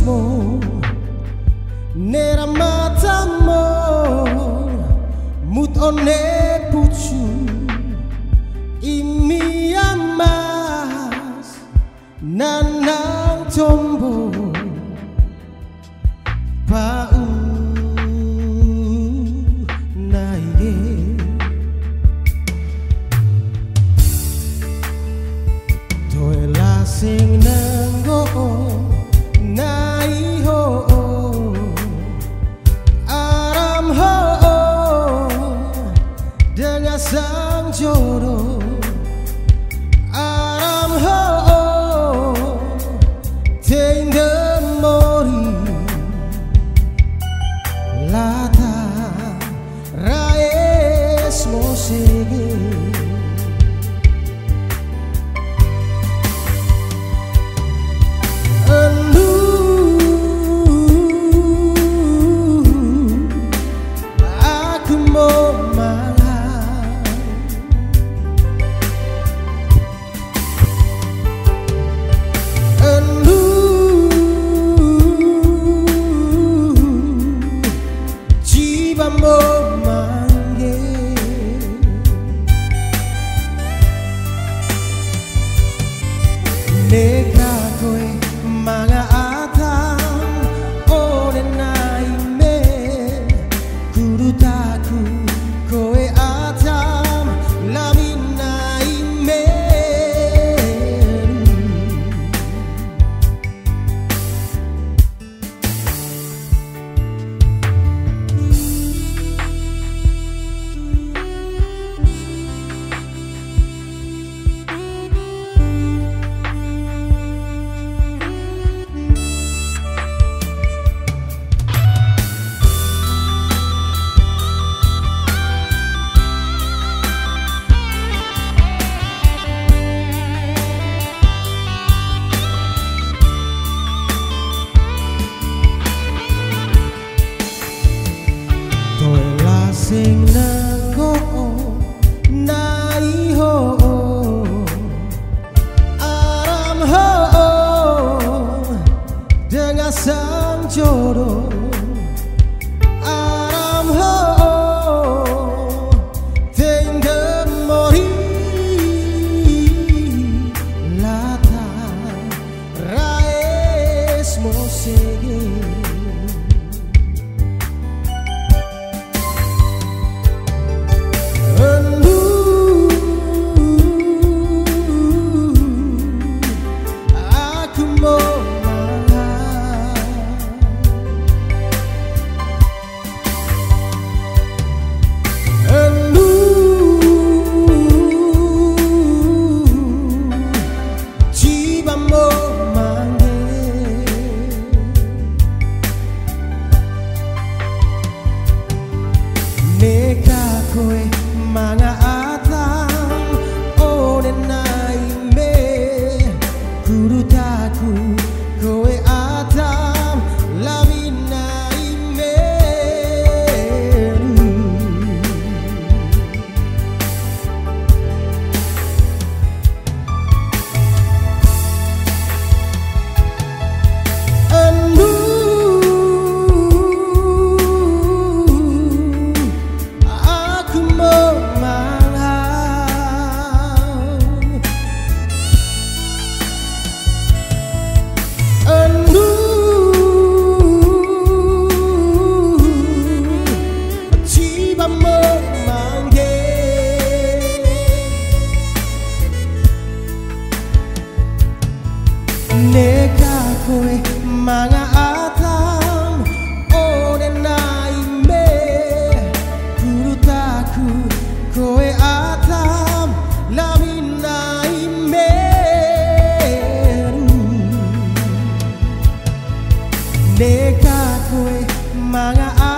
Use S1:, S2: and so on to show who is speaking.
S1: sorrismo nera matamu, mutone pucu imi amas nanang tombo pau naige toela sing nanggo nai ho aram ho dengan sang jodoh aram ho tinggal mori lata raes mosege neka koe manga atam ore naime kudu taku koe atam lami naime sing nanggo nai ho aram ho dengan sang jodoh aram ho tinggal mori lata raes mosege neka koe manga atam ore naime kudu taku koe atam lami naime neka koe manga atam ore naime kudu taku koe atam lami naime neka koe manga